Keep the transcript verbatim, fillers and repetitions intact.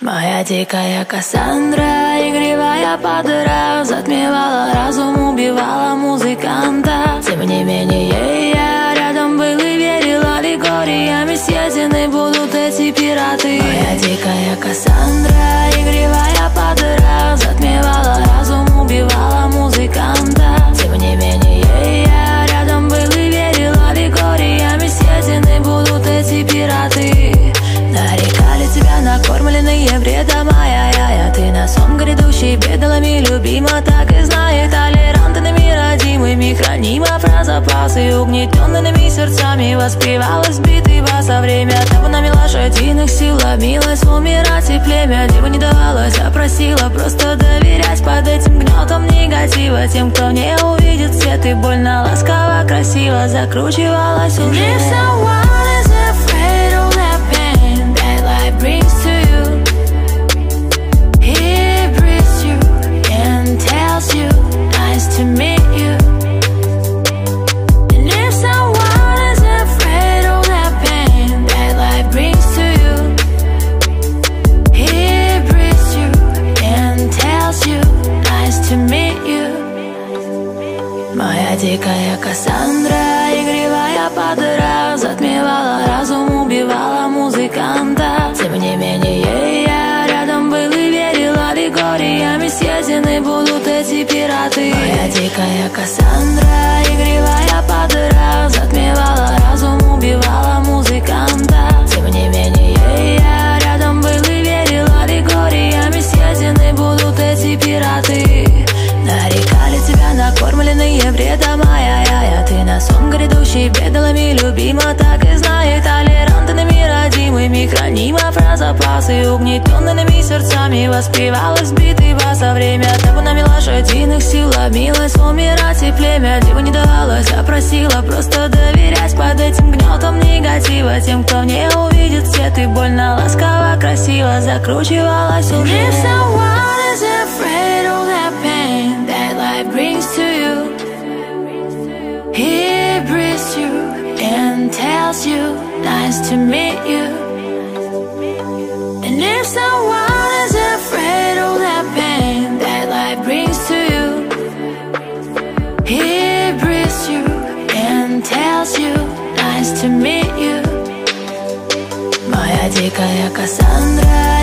Моя дикая Кассандра, игривая подыра, затмевала разум, убивала музыканта. Тем не менее я рядом был и верил, аллегориями съедены будут эти пираты. Моя дикая Кассандра, игривая подыра, затмевала разум, убивала музыканта. Тем не менее я рядом был и верил, аллегориями съедены будут эти пираты. Нарекали тебя накормленные бредом, ай-яй-яй, ты на сон грядущий бедолами любима, так и знает толерантными родимыми, хранима про запасы угнетенными сердцами, воспевалась битва со время табунами лошадиных сил, ломилась умирать и племя диву не давалось, а просила просто доверять под этим гнетом негатива тем, кто не увидит свет, и больно ласково красиво закручивалась уже. Brings to you, he breathes you and tells you, nice to meet you. And if someone is afraid of that pain that life brings to you, he breathes you and tells you, nice to meet you. Моя дикая Кассандра, игривая подыра, затмевала разум, убивала музыканта. Тем не менее я рядом был и верил, аллегориями съедены будут эти пираты. Моя дикая Кассандра, игривая подыра, затмевала разум, убивала музыканта. Тем не менее я рядом был и верил, аллегориями съедены будут эти пираты. Нарекали тебя накормленные бредом, ай-яй-яй, ты на сон грядущий бедолами любима, так и знает толерантными родимыми, хранима про запасы угнетенными сердцами, воспевалась битва со время табунами лошадиных сил, ломилась умирать и племя диву не давалось, а просила просто доверять под этим гнетом негатива тем, кто не увидит свет, и больно ласково красиво закручивалась уже. If someone is afraid of that pain that life brings to you, he breathes you and tells you, nice to meet you. And if someone is afraid of that pain that life brings to you, he breathes you and tells you, nice to meet you. Моя дикая Кассандра,